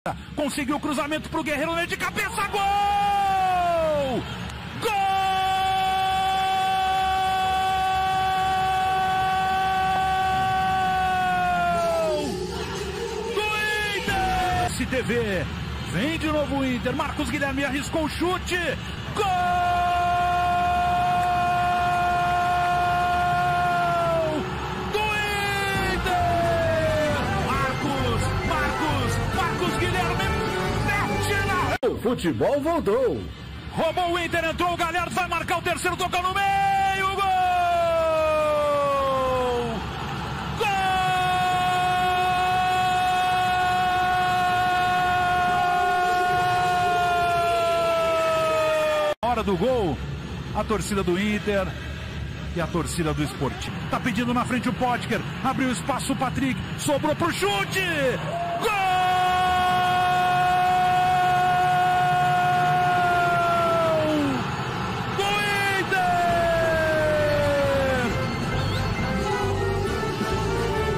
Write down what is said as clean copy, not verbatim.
Conseguiu o cruzamento pro Guerreiro, né, de cabeça, gol! Gol! Do Inter! STV, vem de novo o Inter, Marcos Guilherme arriscou o chute, gol! Do Inter! Marcos Guilherme mete na... O futebol voltou. Roubou o Inter, entrou o Galhardo, vai marcar o terceiro, tocou no meio, gol! Gol! Hora do gol, a torcida do Inter e a torcida do Sporting. Tá pedindo na frente o Potker, abriu espaço o Patrick, sobrou pro chute, gol!